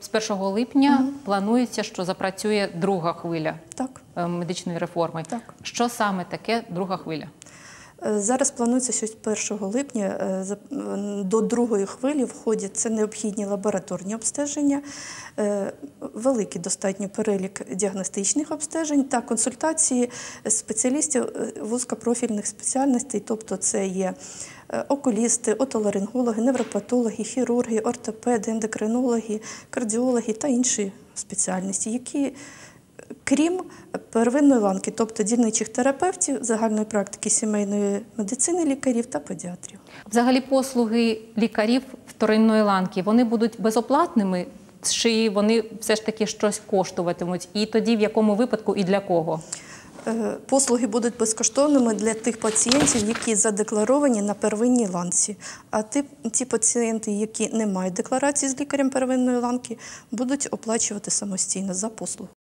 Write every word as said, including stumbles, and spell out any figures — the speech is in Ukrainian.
з першого липня угу. планується, що запрацює друга хвиля так. медичної реформи. Так. Що саме таке друга хвиля? Зараз планується, що з першого липня до другої хвилі входять це необхідні лабораторні обстеження, великий достатньо перелік діагностичних обстежень та консультації спеціалістів вузькопрофільних спеціальностей, тобто це є окулісти, отоларингологи, невропатологи, хірурги, ортопеди, ендокринологи, кардіологи та інші спеціальності, які крім первинної ланки, тобто дільничих терапевтів, загальної практики сімейної медицини, лікарів та педіатрів. Взагалі послуги лікарів вторинної ланки, вони будуть безоплатними чи вони все ж таки щось коштуватимуть? І тоді в якому випадку і для кого? Послуги будуть безкоштовними для тих пацієнтів, які задекларовані на первинній ланці. А ті, ті пацієнти, які не мають декларації з лікарем первинної ланки, будуть оплачувати самостійно за послугу.